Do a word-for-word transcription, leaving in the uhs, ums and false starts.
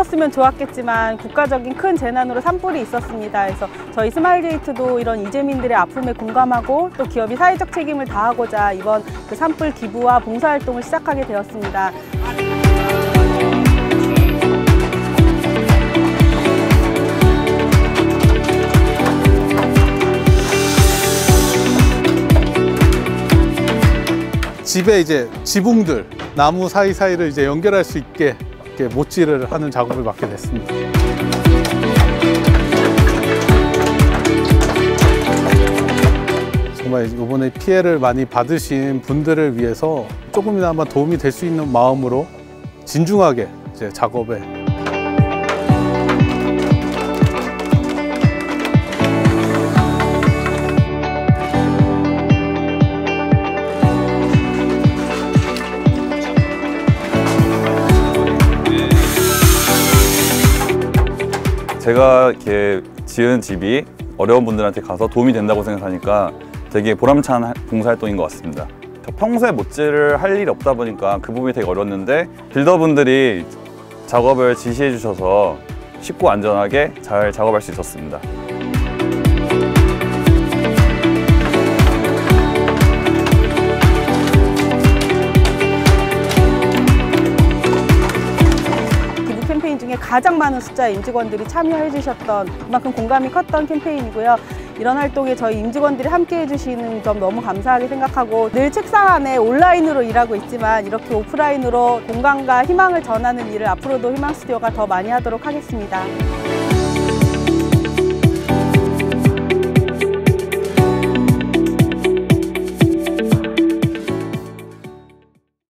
없었으면 좋았겠지만 국가적인 큰 재난으로 산불이 있었습니다. 그래서 저희 스마일게이트도 이런 이재민들의 아픔에 공감하고 또 기업이 사회적 책임을 다하고자 이번 그 산불 기부와 봉사활동을 시작하게 되었습니다. 집에 이제 지붕들, 나무 사이사이를 이제 연결할 수 있게 이렇게 못질을 하는 작업을 맡게 됐습니다. 정말 이번에 피해를 많이 받으신 분들을 위해서 조금이나마 도움이 될 수 있는 마음으로 진중하게 이제 작업에 제가 이렇게 지은 집이 어려운 분들한테 가서 도움이 된다고 생각하니까 되게 보람찬 봉사활동인 것 같습니다. 평소에 못질을 할 일이 없다 보니까 그 부분이 되게 어려웠는데 빌더분들이 작업을 지시해 주셔서 쉽고 안전하게 잘 작업할 수 있었습니다. 캠페인 중에 가장 많은 숫자의 임직원들이 참여해 주셨던 그만큼 공감이 컸던 캠페인이고요. 이런 활동에 저희 임직원들이 함께 해주시는 점 너무 감사하게 생각하고 늘 책상 안에 온라인으로 일하고 있지만 이렇게 오프라인으로 공감과 희망을 전하는 일을 앞으로도 희망스튜디오가 더 많이 하도록 하겠습니다.